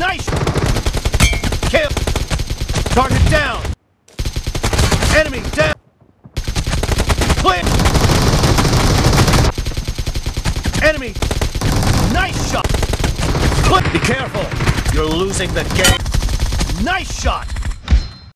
Nice! Kill! Target down! Enemy down! Clear! Enemy! Nice shot! Be careful! You're losing the game! Nice shot!